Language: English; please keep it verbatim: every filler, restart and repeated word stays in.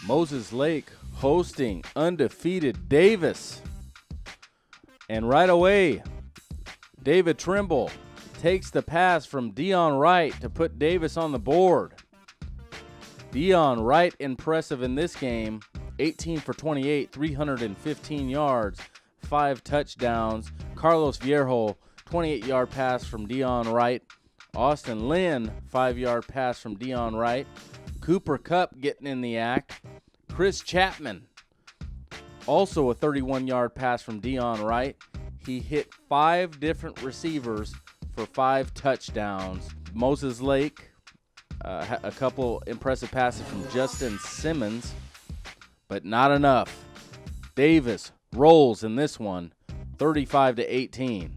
Moses Lake hosting undefeated Davis. And right away, David Trimble takes the pass from Dion Wright to put Davis on the board. Dion Wright impressive in this game, eighteen for twenty-eight, three hundred fifteen yards, five touchdowns. Carlos Viejo, twenty-eight-yard pass from Dion Wright. Austin Lynn, five-yard pass from Dion Wright. Cooper Kupp getting in the act. Chris Chapman, also a thirty-one-yard pass from Dion Wright. He hit five different receivers for five touchdowns. Moses Lake, uh, a couple impressive passes from Justin Simmons, but not enough. Davis rolls in this one, thirty-five to eighteen.